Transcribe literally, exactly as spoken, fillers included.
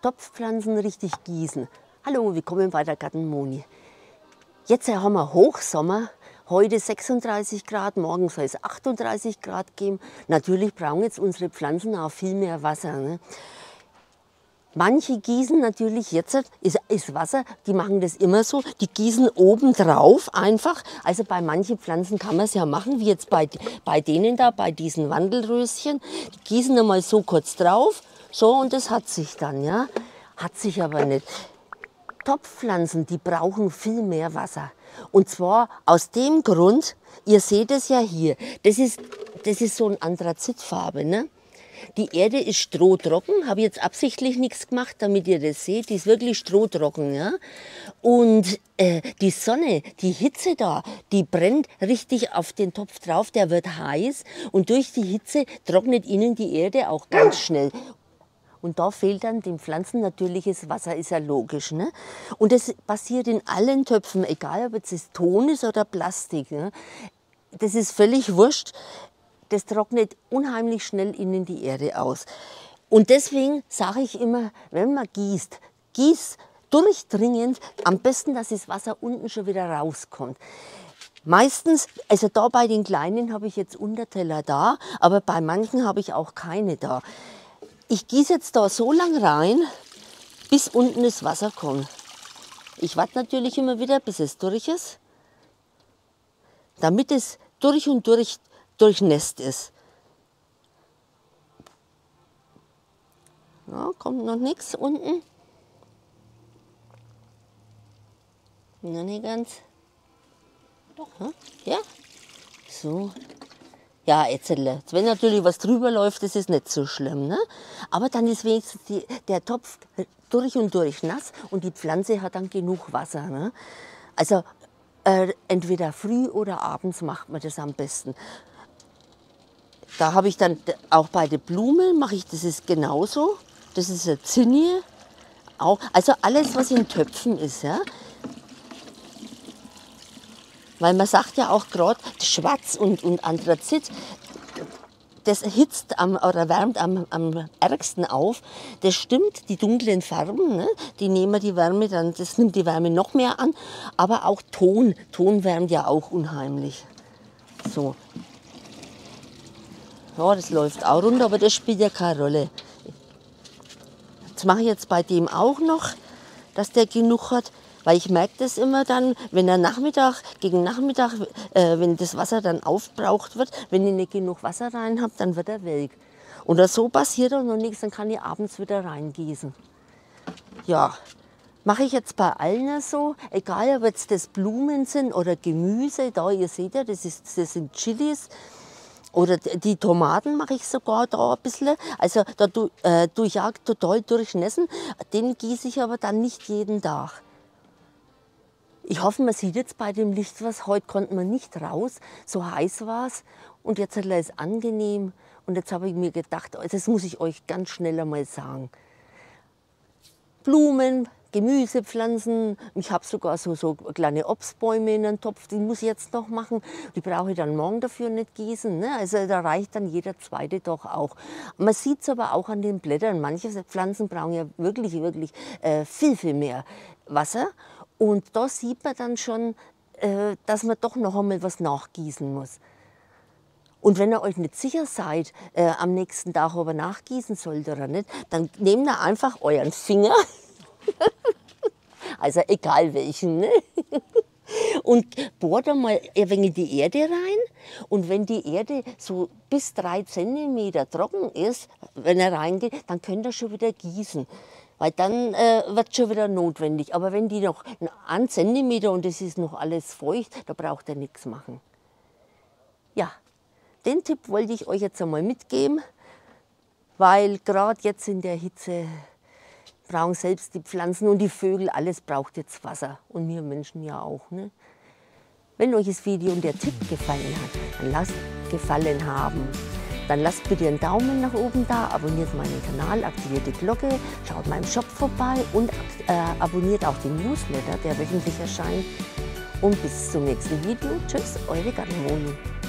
Topfpflanzen richtig gießen. Hallo, willkommen bei der Garten Moni. Jetzt haben wir Hochsommer, heute sechsunddreißig Grad, morgen soll es achtunddreißig Grad geben. Natürlich brauchen jetzt unsere Pflanzen auch viel mehr Wasser. Ne? Manche gießen natürlich jetzt, ist, ist Wasser, die machen das immer so, die gießen oben drauf einfach. Also bei manchen Pflanzen kann man es ja machen, wie jetzt bei, bei denen da, bei diesen Wandelröschen. Die gießen einmal so kurz drauf, so und das hat sich dann, ja. Hat sich aber nicht. Topfpflanzen, die brauchen viel mehr Wasser. Und zwar aus dem Grund, ihr seht es ja hier, das ist, das ist so eine Anthrazitfarbe, ne? Die Erde ist strohtrocken, habe jetzt absichtlich nichts gemacht, damit ihr das seht. Die ist wirklich strohtrocken. Ja? Und äh, die Sonne, die Hitze da, die brennt richtig auf den Topf drauf, der wird heiß. Und durch die Hitze trocknet ihnen die Erde auch ganz schnell. Und da fehlt dann den Pflanzen natürliches Wasser, ist ja logisch. Ne? Und das passiert in allen Töpfen, egal ob es Ton ist oder Plastik. Ne? Das ist völlig wurscht. Das trocknet unheimlich schnell innen die Erde aus. Und deswegen sage ich immer, wenn man gießt, gieß durchdringend, am besten, dass das Wasser unten schon wieder rauskommt. Meistens, also da bei den Kleinen habe ich jetzt Unterteller da, aber bei manchen habe ich auch keine da. Ich gieße jetzt da so lang rein, bis unten das Wasser kommt. Ich warte natürlich immer wieder, bis es durch ist, damit es durch und durch durchnässt ist. Ja, kommt noch nichts unten. Noch nicht ganz. Doch, ja. So. Ja, jetzt, wenn natürlich was drüber läuft, das ist nicht so schlimm. Ne? Aber dann ist wenigstens die, der Topf durch und durch nass und die Pflanze hat dann genug Wasser. Ne? Also äh, entweder früh oder abends macht man das am besten. Da habe ich dann auch bei den Blumen, mache ich das ist genauso. Das ist eine Zinnie. Auch, also alles, was in Töpfen ist. Ja. Weil man sagt ja auch gerade, Schwarz und, und Anthrazit, das hitzt am, oder wärmt am, am ärgsten auf. Das stimmt, die dunklen Farben, ne, die nehmen die Wärme dann, das nimmt die Wärme noch mehr an. Aber auch Ton, Ton wärmt ja auch unheimlich. So. Ja, das läuft auch runter, aber das spielt ja keine Rolle. Das mache ich jetzt bei dem auch noch, dass der genug hat, weil ich merke das immer dann, wenn er Nachmittag, gegen Nachmittag, äh, wenn das Wasser dann aufbraucht wird, wenn ich nicht genug Wasser rein habe, dann wird er welk. Oder so passiert auch noch nichts, dann kann ich abends wieder reingießen. Ja, mache ich jetzt bei allen so, egal ob jetzt das Blumen sind oder Gemüse, da ihr seht ja, das, ist, das sind Chilis. Oder die Tomaten mache ich sogar da ein bisschen. Also da äh, tue ich auch total durchnässen. Den gieße ich aber dann nicht jeden Tag. Ich hoffe, man sieht jetzt bei dem Licht was. Heute konnte man nicht raus, so heiß war es. Und jetzt ist es angenehm. Und jetzt habe ich mir gedacht, das muss ich euch ganz schnell einmal sagen. Blumen, Gemüsepflanzen, ich habe sogar so, so kleine Obstbäume in einem Topf, die muss ich jetzt noch machen. Die brauche ich dann morgen dafür nicht gießen. Ne? Also da reicht dann jeder zweite doch auch. Man sieht es aber auch an den Blättern. Manche Pflanzen brauchen ja wirklich, wirklich äh, viel, viel mehr Wasser. Und da sieht man dann schon, äh, dass man doch noch einmal was nachgießen muss. Und wenn ihr euch nicht sicher seid, äh, am nächsten Tag, ob ihr nachgießen sollt oder nicht, dann nehmt ihr einfach euren Finger, also egal welchen, ne? Und bohrt einmal ein wenig die Erde rein. Und wenn die Erde so bis drei Zentimeter trocken ist, wenn er reingeht, dann könnt ihr schon wieder gießen. Weil dann äh, wird es schon wieder notwendig. Aber wenn die noch einen Zentimeter und es ist noch alles feucht, da braucht ihr nichts machen. Ja. Den Tipp wollte ich euch jetzt einmal mitgeben, weil gerade jetzt in der Hitze brauchen selbst die Pflanzen und die Vögel, alles braucht jetzt Wasser und wir Menschen ja auch. Ne? Wenn euch das Video und der Tipp gefallen hat, dann lasst gefallen haben. Dann lasst bitte einen Daumen nach oben da, abonniert meinen Kanal, aktiviert die Glocke, schaut meinem Shop vorbei und äh, abonniert auch den Newsletter, der wöchentlich erscheint. Und bis zum nächsten Video. Tschüss, eure Garten Moni.